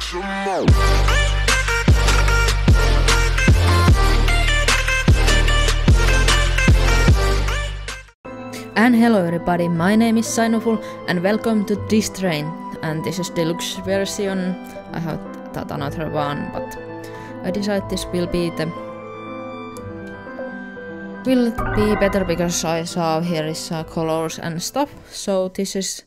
And hello everybody, my name is Sinoful and welcome to this train. And this is deluxe version. I have thought another one, but I decided this will be better because I saw here is colors and stuff. So this is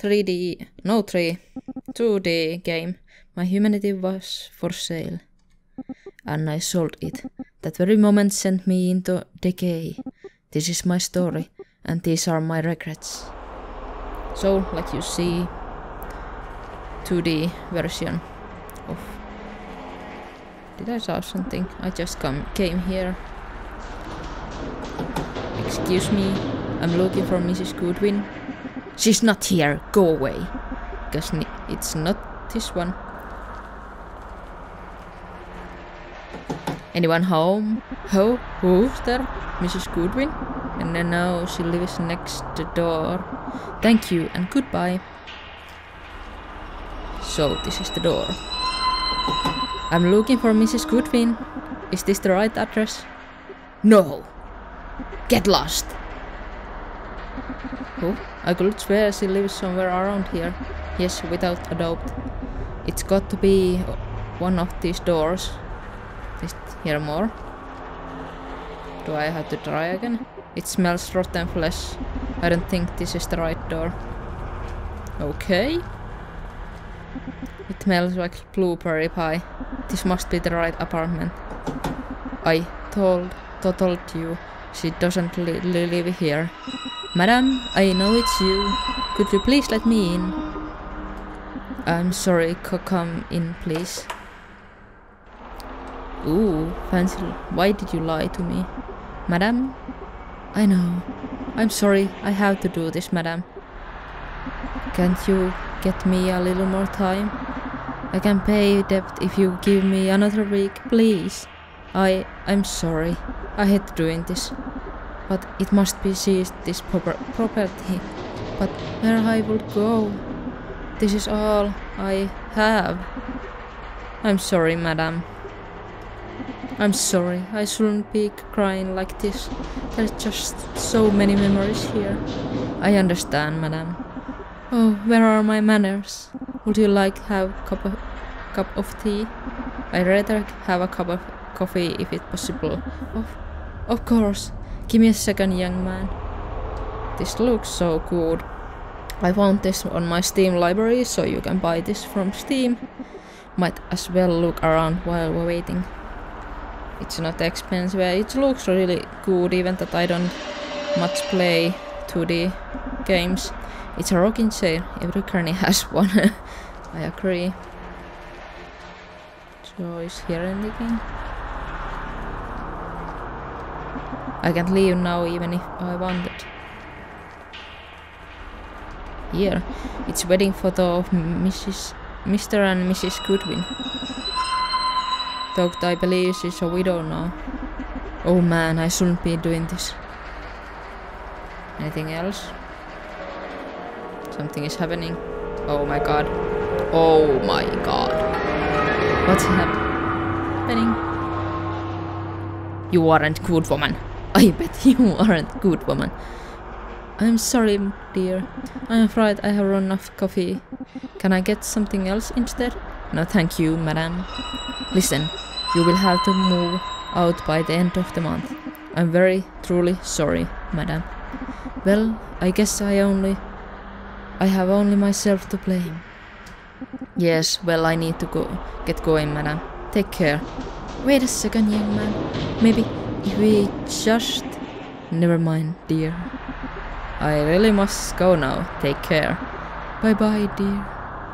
2D game. My humanity was for sale and I sold it. That very moment sent me into decay. This is my story and these are my regrets. So like you see, 2D version of... Did I saw something? I just came here. Excuse me, I'm looking for Mrs. Goodwin. She's not here, go away. Because it's not this one. Anyone home? Who's there? Mrs. Goodwin? And then now she lives next the door. Thank you and goodbye. So this is the door. I'm looking for Mrs. Goodwin. Is this the right address? No! Get lost! Oh, I could swear she lives somewhere around here. Yes, without a doubt. It's got to be one of these doors. Just hear more. Do I have to try again? It smells rotten flesh. I don't think this is the right door. Okay. It smells like blueberry pie. This must be the right apartment. I told you she doesn't live here. Madam, I know it's you. Could you please let me in? I'm sorry, come in please. Ooh, fancy. Why did you lie to me? Madam? I know. I'm sorry, I have to do this, madam. Can't you get me a little more time? I can pay debt if you give me another week, please. I'm sorry. I hate doing this. But it must be seized, this property. But where I would go? This is all I have. I'm sorry, madam. I'm sorry, I shouldn't be crying like this. There's just so many memories here. I understand, madam. Oh, where are my manners? Would you like to have a cup of tea? I'd rather have a cup of coffee if it's possible. Of course. Give me a second, young man. This looks so good. I found this on my Steam library, so you can buy this from Steam. Might as well look around while we're waiting. It's not expensive. It looks really good, even that I don't much play 2D games. It's a rocking chair. Every granny has one. I agree. So is here anything? I can't leave now even if I wanted. Here, it's wedding photo of Mr. and Mrs. Goodwin. Though I believe she's a widow now. Oh man, I shouldn't be doing this. Anything else? Something is happening. Oh my god. Oh my god. What's happening? You aren't good woman. I bet you aren't good woman. I'm sorry, dear. I'm afraid I have run out of coffee. Can I get something else instead? No, thank you, madam. Listen, you will have to move out by the end of the month. I'm very, truly sorry, madam. Well, I guess I have only myself to blame. Yes, well, I need to get going, madam. Take care. Wait a second, young man. Maybe if we just... Never mind, dear. I really must go now. Take care. Bye-bye, dear.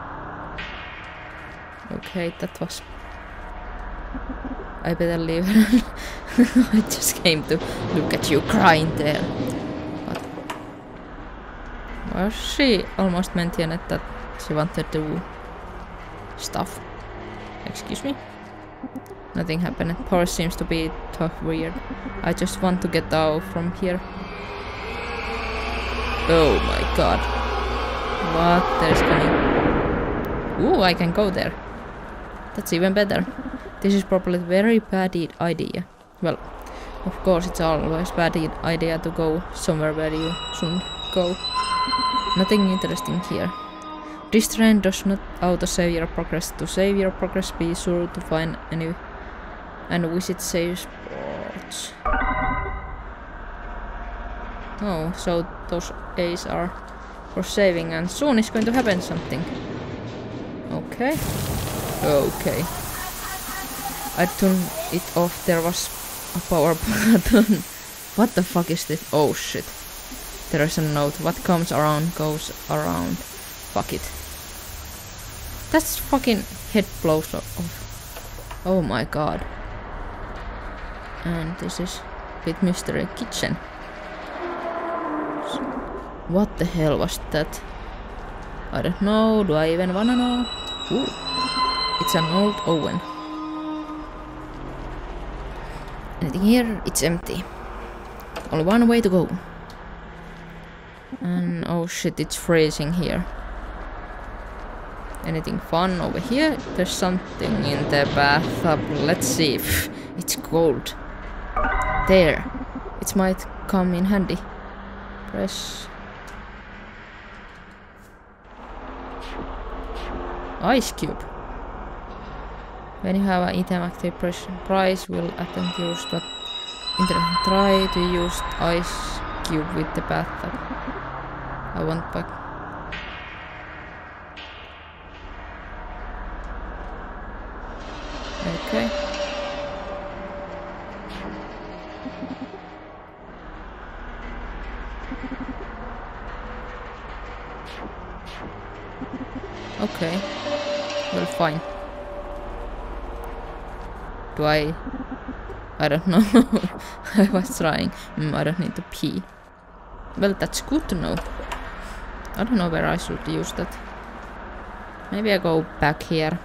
Okay, that was... I better leave her. I just came to look at you crying there. But... Well, she almost mentioned that she wanted to do stuff. Excuse me? Nothing happened. Power seems to be tough weird. I just want to get out from here. Oh my god. What? There's coming. Ooh, I can go there. That's even better. This is probably a very bad idea. Well, of course it's always bad idea to go somewhere where you shouldn't go. Nothing interesting here. This train does not auto-save your progress. To save your progress, be sure to find any and visit save spots. Oh, so those A's are for saving, and soon is going to happen something. Okay. Okay. I turned it off. There was a power button. What the fuck is this? Oh shit. There is a note. What comes around goes around. Fuck it. That's fucking head blows off. Oh my god. And this is bit mystery kitchen. What the hell was that? I don't know. Do I even wanna know? Ooh. It's an old oven. Anything here? It's empty. Only one way to go. And oh shit, it's freezing here. Anything fun over here? There's something in the bathtub. Let's see. It's cold. There. It might come in handy. Press. Ice cube. When you have an item active, price will attempt use but try to use ice cube with the bathtub. I want back. Okay. Okay. Well, fine. Do I don't know. I was trying. I don't need to pee. Well, that's good to know. I don't know where I should use that. Maybe I go back here.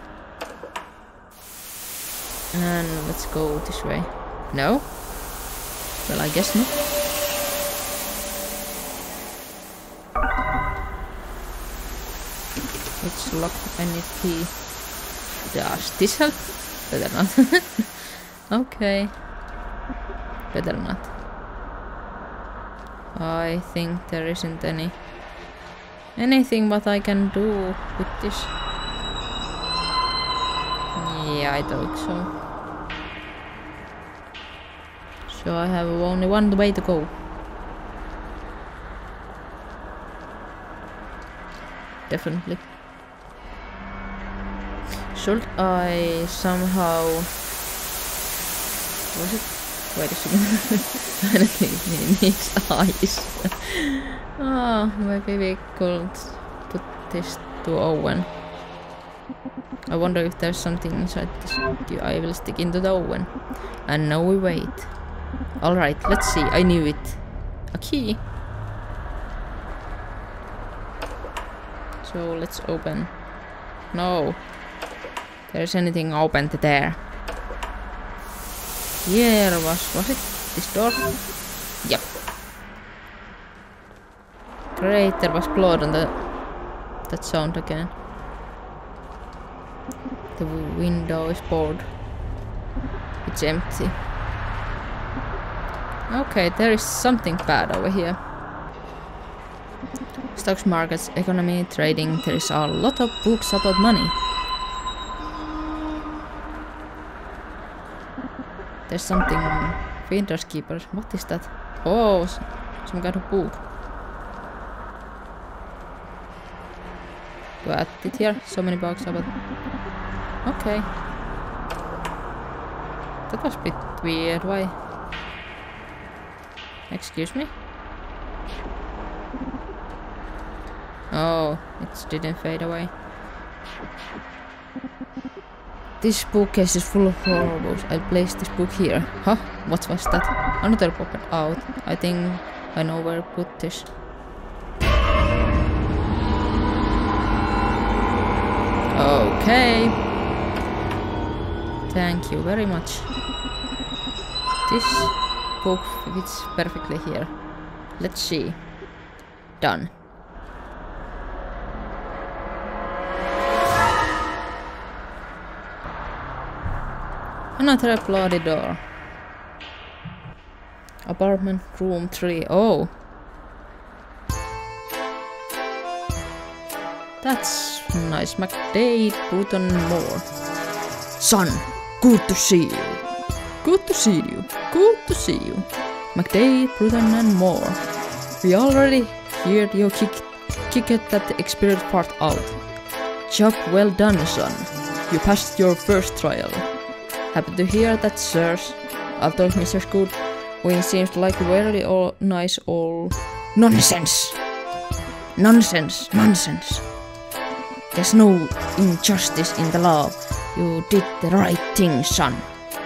And let's go this way. No? Well, I guess not. It's locked. I need key. Does this help? Better not. Okay. Better not. I think there isn't anything what I can do with this. Yeah, I think so. So I have only one way to go. Definitely. Should I somehow... Was it? Wait a second. I don't think it needs eyes. Oh, maybe we could put this to oven. I wonder if there's something inside this. I will stick into the oven. And now we wait. Alright, let's see. I knew it. A key. So let's open. No. There's anything open there. Yeah, was it this door? Yep. Great, there was blood on that sound again. The window is bored. It's empty. Okay, there is something bad over here. Stocks, markets, economy, trading. There is a lot of books about money. There's something... Finders keepers. What is that? Oh, some kind of book. Do I add it here? So many books about... Okay. That was a bit weird. Why? Excuse me? Oh, it didn't fade away. This bookcase is full of horror books. I'll place this book here. Huh? What was that? Another popped out. I think I know where to put this. Okay. Thank you very much. This book fits perfectly here. Let's see. Done. Another bloody door. Apartment room 3. Oh. That's nice. McDade, Bruton, Moore. Son, good to see you. Good to see you. Good to see you. McDade, Bruton and Moore. We already heard you kicked that experience part out. Job well done, son. You passed your first trial. Happy to hear that, sirs. After Mr. Goodwin seems like very nice all... Nonsense! Nonsense! Nonsense! There's no injustice in the law. You did the right thing, son.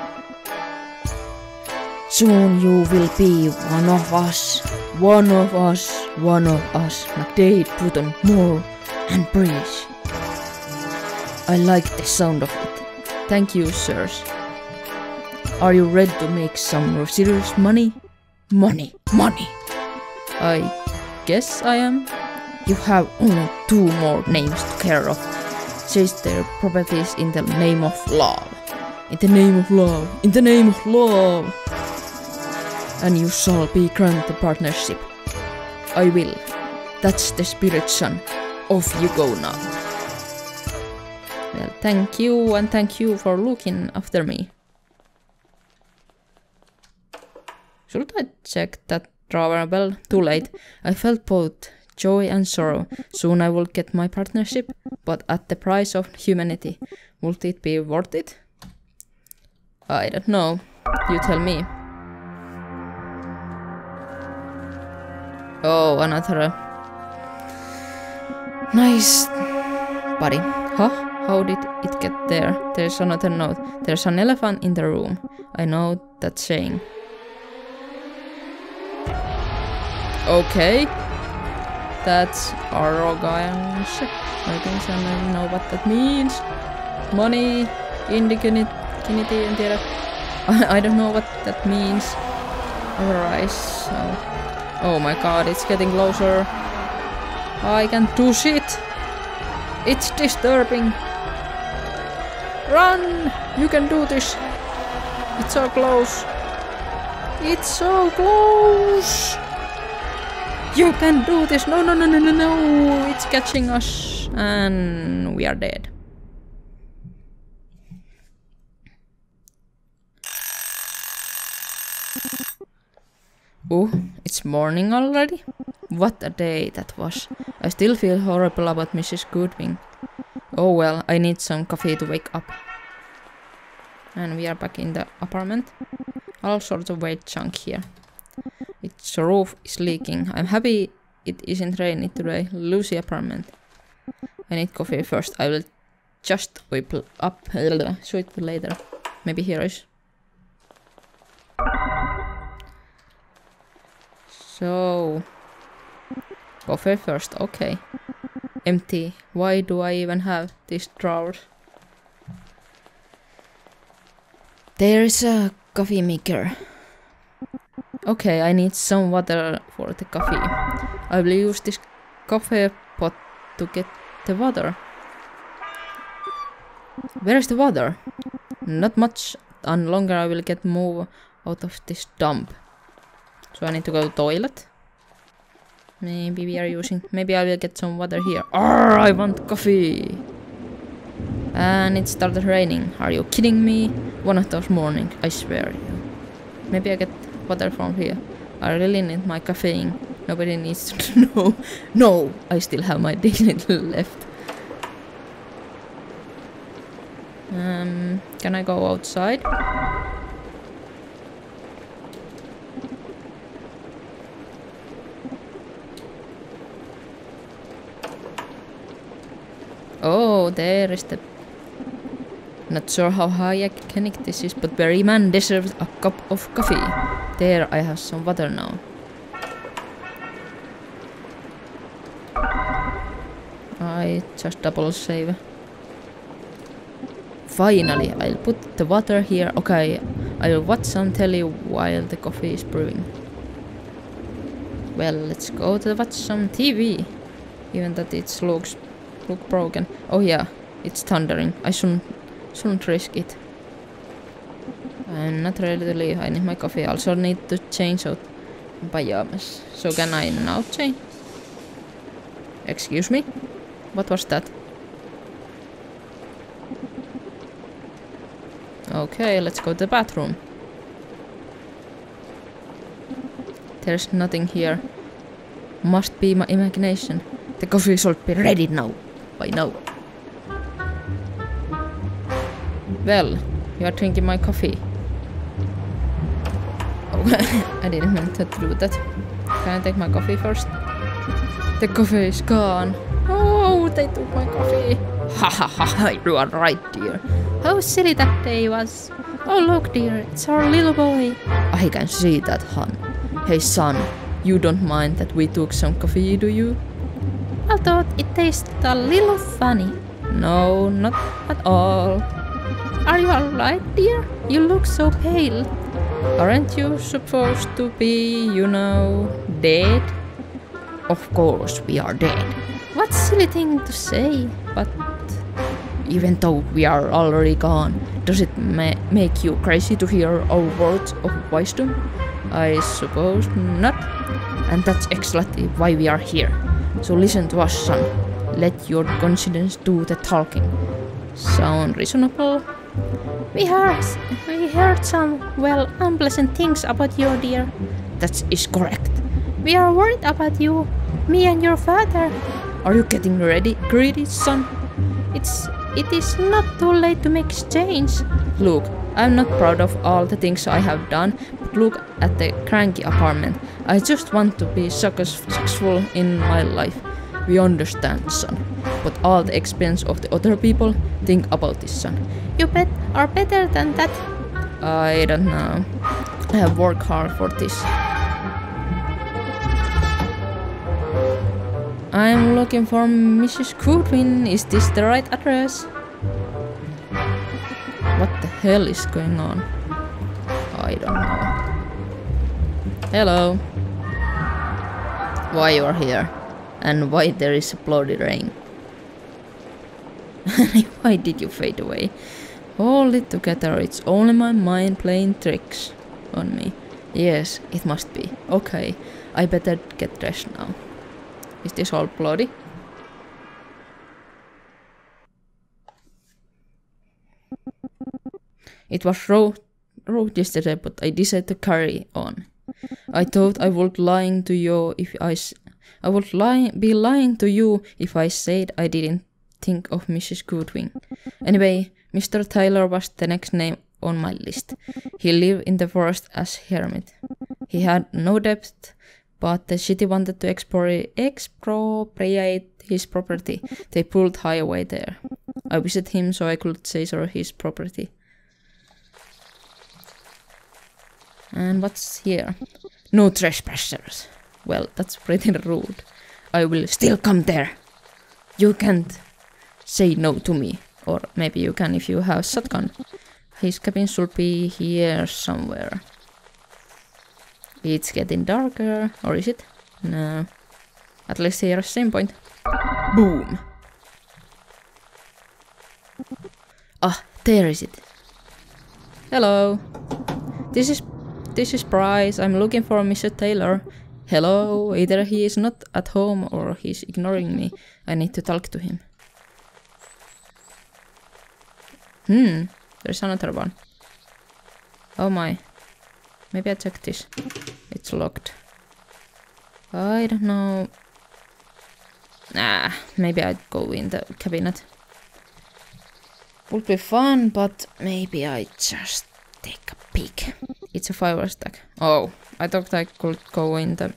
Soon you will be one of us. One of us. One of us. McDade, Bruton, Moore, and Breeze. I like the sound of it. Thank you, sirs. Are you ready to make some serious money? Money. Money. I guess I am. You have only 2 more names to care of. Chase their properties in the name of love. In the name of love. In the name of love. And you shall be granted partnership. I will. That's the spirit, son. Off you go now. Well, thank you, and thank you for looking after me. Should I check that drawer? Well, too late. I felt both joy and sorrow. Soon I will get my partnership, but at the price of humanity. Would it be worth it? I don't know. You tell me. Oh, another nice body. Huh? How did it get there? There's another note. There's an elephant in the room. I know that saying. Okay. That's arrogance. I don't know what that means. Money, indignity, and I don't know what that means. Alright, so... Oh my god, it's getting closer. I can't do shit. It's disturbing. Run! You can do this. It's so close. It's so close. You can do this. No, no, no, no, no, no. It's catching us. And we are dead. Oh, it's morning already? What a day that was. I still feel horrible about Mrs. Goodwin. Oh well, I need some coffee to wake up. And we are back in the apartment. All sorts of weight junk here. Its roof is leaking. I'm happy it isn't raining today. Lucy apartment. I need coffee first. I will just whip up sweet later. Maybe here is. So, coffee first, okay. Empty. Why do I even have these drawers? There is a coffee maker. Okay, I need some water for the coffee. I will use this coffee pot to get the water. Where is the water? Not much, and longer I will get more out of this dump. So I need to go to the toilet. Maybe we are using... Maybe I will get some water here. Arr, I want coffee! And it started raining. Are you kidding me? One of those mornings, I swear you. Maybe I get water from here. I really need my caffeine. Nobody needs to know. No! I still have my dignity left. Can I go outside? Oh, there is the... Not sure how hygienic this is, but Berryman deserves a cup of coffee. There, I have some water now. I just double save. Finally, I'll put the water here. Okay, I'll watch some telly while the coffee is brewing. Well, let's go to watch some TV. Even that it looks broken. Oh yeah, it's thundering. I shouldn't risk it. I'm not ready to leave. I need my coffee. I also need to change out pajamas. So can I now change? Excuse me? What was that? Okay, let's go to the bathroom. There's nothing here. Must be my imagination. The coffee should be ready now. By now. Well, you are drinking my coffee. Oh, I didn't mean to do that. Can I take my coffee first? The coffee is gone. Oh, they took my coffee. Ha ha ha, you are right, dear. How silly that day was. Oh, look, dear, it's our little boy. I can see that, hon. Hey, son, you don't mind that we took some coffee, do you? I thought it tasted a little funny. No, not at all. Are you alright, dear? You look so pale. Aren't you supposed to be, you know, dead? Of course we are dead. What silly thing to say, but even though we are already gone, does it make you crazy to hear our words of wisdom? I suppose not. And that's exactly why we are here. So listen to us, son. Let your conscience do the talking. Sound reasonable? We heard some, well, unpleasant things about you, dear. That is correct. We are worried about you, me and your father. Are you getting greedy, son? It is not too late to make change. Look, I'm not proud of all the things I have done, but look at the cranky apartment. I just want to be successful in my life. We understand, son. But all the expense of the other people, think about this, son. You are better than that. I don't know. I have worked hard for this. I'm looking for Mrs. Goodwin. Is this the right address? What the hell is going on? I don't know. Hello. Why you are here? And why there is a bloody rain? Why did you fade away? Hold it together, it's only my mind playing tricks on me. Yes, it must be. Okay, I better get dressed now. Is this all bloody? It was road yesterday, but I decided to carry on. I thought I would be lying to you if I said I didn't think of Mrs. Goodwin. Anyway, Mr. Taylor was the next name on my list. He lived in the forest as hermit. He had no debt, but the city wanted to expropriate his property. They pulled highway there. I visited him so I could seizure his property. And what's here? No trespassers. Well, that's pretty rude. I will still come there. You can't say no to me. Or maybe you can if you have shotgun. His cabin should be here somewhere. It's getting darker. Or is it? No. At least here is same point. Boom. Ah, there is it. Hello. This is Bryce. I'm looking for Mr. Taylor. Hello. Either he is not at home or he's ignoring me. I need to talk to him. There's another one. Oh my. Maybe I check this. It's locked. I don't know. Maybe I'd go in the cabinet. Would be fun, but maybe I just take a peek. It's a fiber stack. Oh, I thought I could go into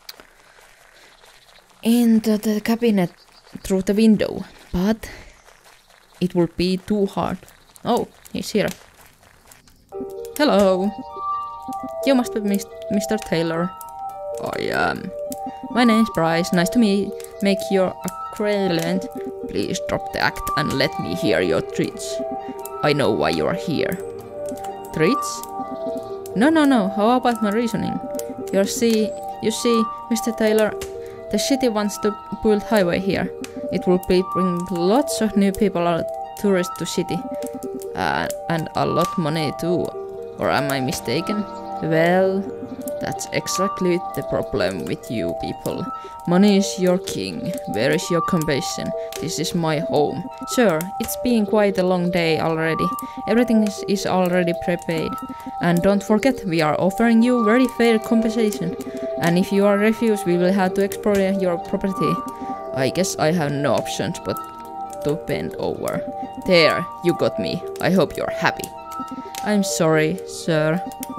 the cabinet through the window, but it would be too hard. Oh, he's here. Hello. You must be Mr. Taylor. I am. My name's Bryce. Nice to make your acquaintance. Please drop the act and let me hear your treats. I know why you are here. Treats? No. How about my reasoning? You see, Mr. Taylor, the city wants to build highway here. It will bring lots of new people, tourists to city, and a lot of money too. Or am I mistaken? Well, that's exactly the problem with you people. Money is your king. Where is your compassion? This is my home. Sir, it's been quite a long day already. Everything is already prepared. And don't forget, we are offering you very fair compensation. And if you are refused, we will have to explore your property. I guess I have no options but to bend over. There, you got me. I hope you're happy. I'm sorry, sir.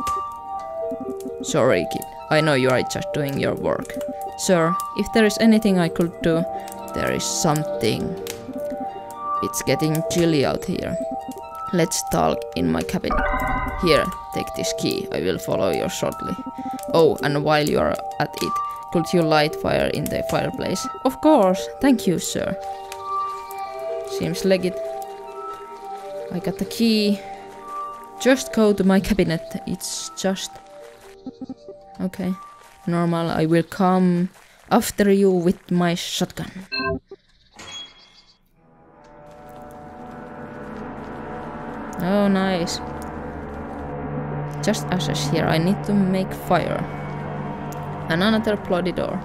Sorry, kid. I know you are just doing your work. Sir, if there is anything I could do, there is something. It's getting chilly out here. Let's talk in my cabinet. Here, take this key. I will follow you shortly. Oh, and while you are at it, could you light fire in the fireplace? Of course. Thank you, sir. Seems legit. I got the key. Just go to my cabinet. It's just... Okay. Normal. I will come after you with my shotgun. Oh, nice. Just ashes here. I need to make fire. And another bloody door.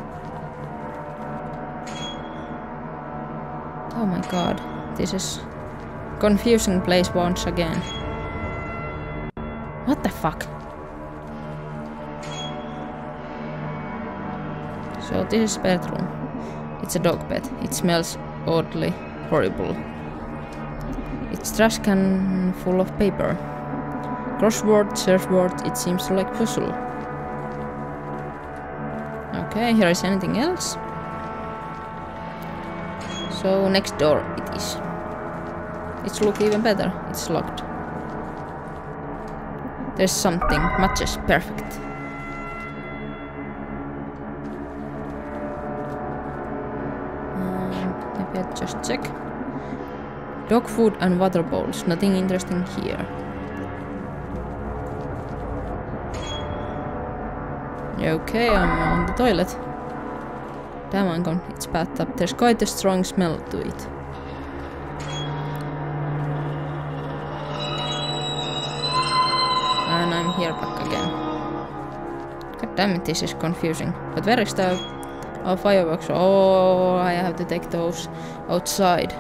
Oh my god. This is confusing place once again. What the fuck? So this is bedroom. It's a dog bed. It smells oddly horrible. It's trash can full of paper. Crossword, search word, it seems like puzzle. Okay, here is anything else. So next door it is. It's look even better. It's locked. There's something. Matches. Perfect. Maybe I just check. Dog food and water bowls. Nothing interesting here. Okay, I'm on the toilet. Damn, I'm gone. It's bathtub. There's quite a strong smell to it. And I'm here back again. God damn it, this is confusing. But where is the fireworks? Oh, I have to take those outside.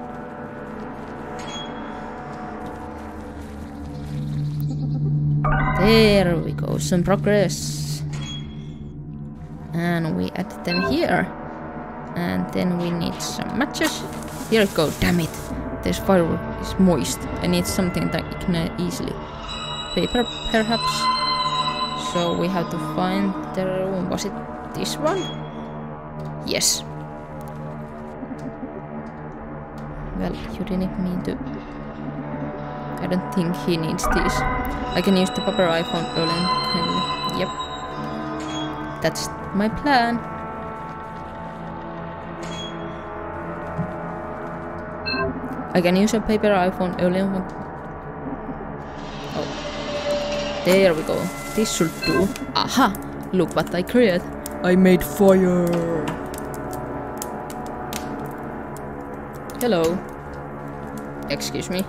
There we go, some progress. And we add them here. And then we need some matches. Here we go, damn it. This firework is moist. I need something that I can easily. Paper, perhaps. So we have to find the room. Was it this one? Yes. Well, you didn't mean to. I don't think he needs this. I can use the paper I found earlier. Yep. That's my plan. I can use a paper iPhone earlier. Oh. There we go. This should do. Aha! Look what I created. I made fire. Hello. Excuse me.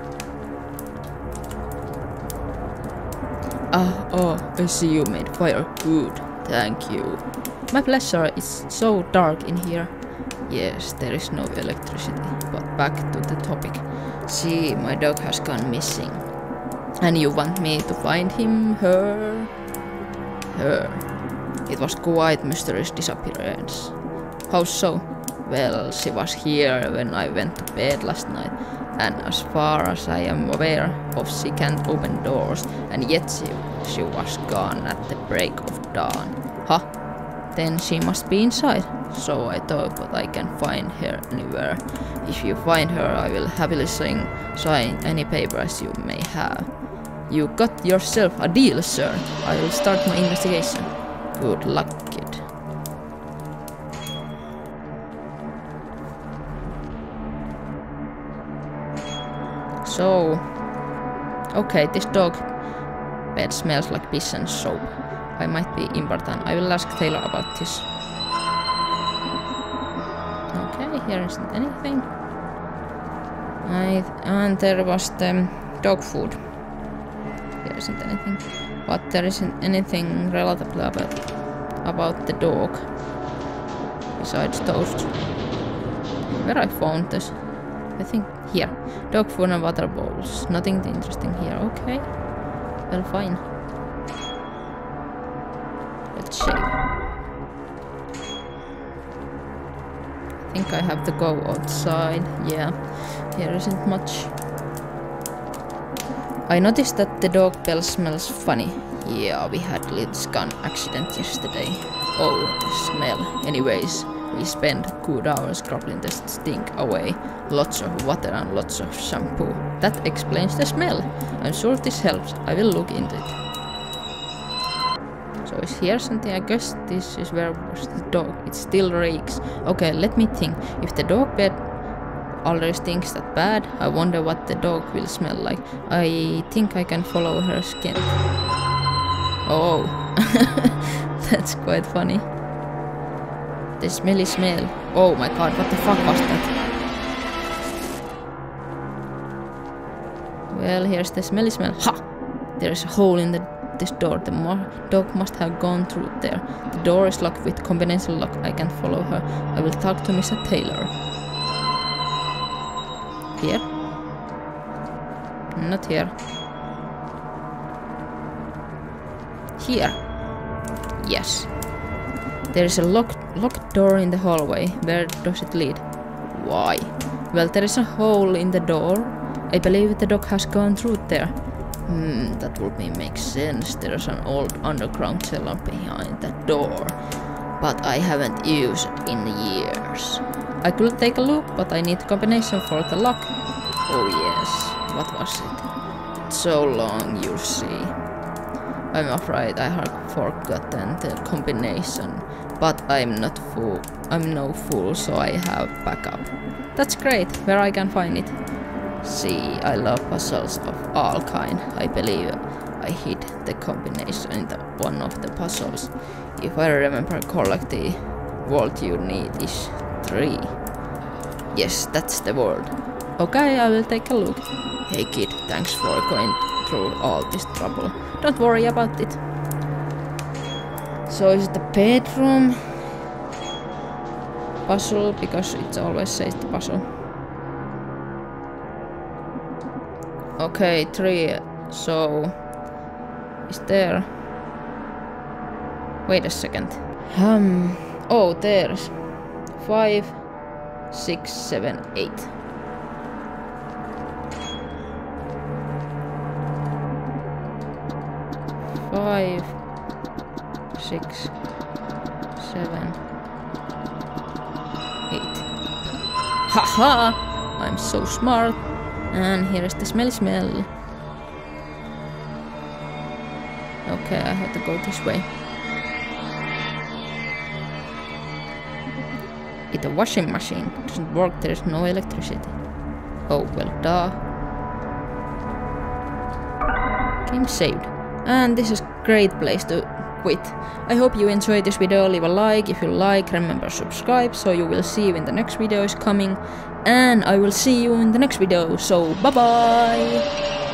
Oh, I see you made fire. Good. Thank you. My pleasure. It's so dark in here. Yes, there is no electricity. But back to the topic. See, my dog has gone missing. And you want me to find him, her? Her. It was quite mysterious disappearance. How so? Well, she was here when I went to bed last night. And as far as I am aware of, she can't open doors. And yet she was gone at the break of dawn. Huh? Then she must be inside. So I thought, but I can find her anywhere. If you find her, I will happily sign any papers you may have. You got yourself a deal, sir. I will start my investigation. Good luck, kid. So... Okay, this dog bed smells like piss and soap. I might be important. I will ask Taylor about this. Okay, here isn't anything. And there was the dog food. There isn't anything. But there isn't anything relatively about the dog. Besides toast. Where I found this? I think here. Dog food and water bowls. Nothing interesting here. Okay. Well, fine. Let's shave. I think I have to go outside. Yeah. Here isn't much. I noticed that the dog bell smells funny. Yeah, we had a little skunk accident yesterday. Oh, the smell. Anyways, we spent good hours scrubbing the stink away. Lots of water and lots of shampoo. That explains the smell. I'm sure this helps. I will look into it. So is here something? I guess this is where was the dog. It still reeks. Okay, let me think. If the dog bed already stinks that bad, I wonder what the dog will smell like. I think I can follow her skin. Oh, that's quite funny. The smelly smell. Oh my god, what the fuck was that? Well, here's the smelly smell. Ha! There's a hole in this door. The dog must have gone through there. The door is locked with combination lock. I can't follow her. I will talk to Mr. Taylor. Here? Not here. Here. Yes. There is a locked door in the hallway. Where does it lead? Why? Well, there is a hole in the door. I believe the dog has gone through there. That would make sense. There is an old underground cellar behind that door. But I haven't used it in years. I could take a look, but I need a combination for the lock. Oh yes. What was it? It's so long, you see. I'm afraid I have forgotten the combination, but I'm no fool, so I have backup. That's great. Where I can find it? See, I love puzzles of all kind. I believe I hid the combination in one of the puzzles. If I remember correctly, word you need is 3. Yes, that's the word. Okay, I will take a look. Hey kid, thanks for going through all this trouble. Don't worry about it. So is it the bedroom puzzle? Because it always says the puzzle. Okay, 3. So is there? Wait a second. Oh, there's 5, 6, 7, 8. Five, 6, 7, 8. Haha! I'm so smart. And here is the smelly smell. Okay, I have to go this way. It's a washing machine. It doesn't work, there is no electricity. Oh, well, duh. Game saved. And this is a great place to quit. I hope you enjoyed this video. Leave a like if you like. Remember subscribe so you will see when the next video is coming. And I will see you in the next video. So bye bye!